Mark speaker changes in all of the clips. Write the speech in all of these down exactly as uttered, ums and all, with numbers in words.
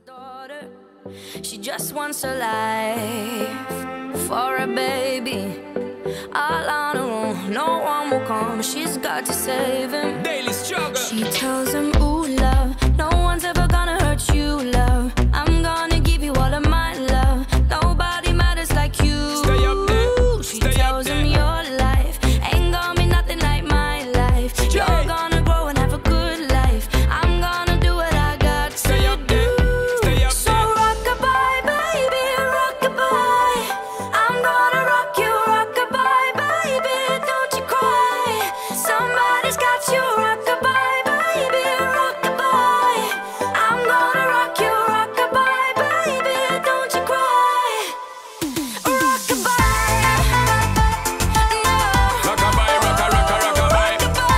Speaker 1: daughter, she just wants a life for a baby. All on her own, no one will come. She's got to save him.
Speaker 2: Daily struggle.
Speaker 1: She tells him, ooh, love, no one's ever gonna hurt you, love. I'm gonna give you all of my love. Nobody matters like you.
Speaker 2: Stay up there.
Speaker 1: She
Speaker 2: Stay
Speaker 1: tells
Speaker 2: up there.
Speaker 1: him your life ain't gonna be nothing like my life. You're
Speaker 2: Yeah.
Speaker 1: gonna grow and have a good life. I'm gonna do what I got
Speaker 2: Stay
Speaker 1: to
Speaker 2: up there.
Speaker 1: do.
Speaker 2: Stay up
Speaker 1: So
Speaker 2: there.
Speaker 1: rock-a-bye, baby, rock-a-bye. I'm gonna rock you, rock-a-bye, baby. Don't you cry. Somebody's got you, rock-a-bye, baby, rock-a-bye. I'm gonna rock you, rock-a-bye, baby. Don't you cry. Rock-a-bye. No.
Speaker 2: Rock-a-bye, rocka, rocka, rock-a-bye.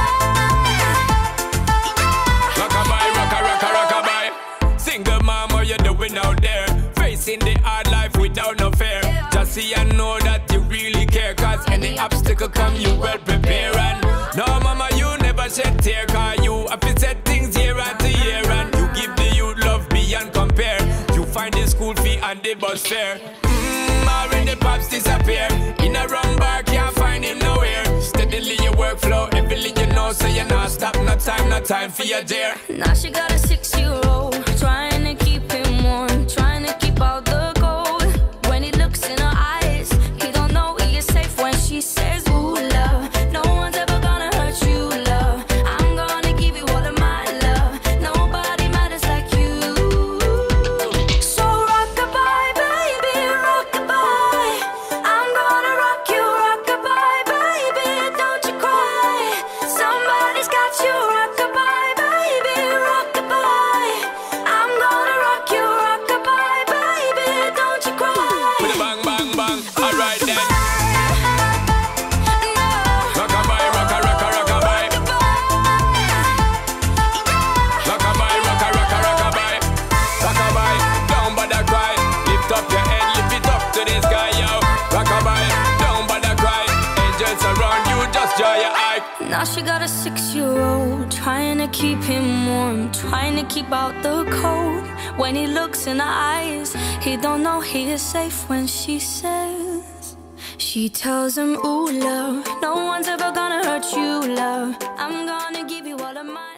Speaker 2: Rock-a-bye, rocka, rocka, rock-a-bye. Single mom, what you doing out there? Facing the hard life without no fear. Just see and know that you really care. Cause any obstacle come, you well prepare. And no, mama, you never shed tear. Cause you have to set things year after year. And you give the youth love beyond compare. You find the school fee and the bus fare. Mmm, when the pops disappear. In a wrong bar, can't find him nowhere. Steadily your workflow, everything you know. So you not stop, no time, no time for your dear.
Speaker 1: Now she got a six-year-old, trying to keep him warm, trying to keep out the cold. When he looks in her eyes, he don't know he is safe when she says, ooh, love, no one's ever gonna hurt you, love. I'm gonna give you all of my love. Nobody matters like you. So rock-a-bye, baby, rock-a-bye. I'm gonna rock you, rock-a-bye, baby. Don't you cry. Somebody's got you, rock-a-bye, baby, rock-a-bye. I'm gonna rock you, rock-a-bye, baby. Don't you cry.
Speaker 2: With a bang, bang, bang. Alright then.
Speaker 1: No.
Speaker 2: Rock-a-bye, rocka, rocka, rock-a-bye. Rock-a-bye, rocka, rocka, rock-a-bye. Rock-a-bye, don't bother cry. Lift up your head, lift it up to the sky, yo. Rock-a-bye, don't bother cry. Angels around you, just draw your eye.
Speaker 1: Now she got a six-year-old, trying to keep him warm, trying to keep out the cold. When he looks in her eyes, he don't know he is safe when she says, she tells him, ooh, love, no one's ever gonna hurt you, love. I'm gonna give you all of my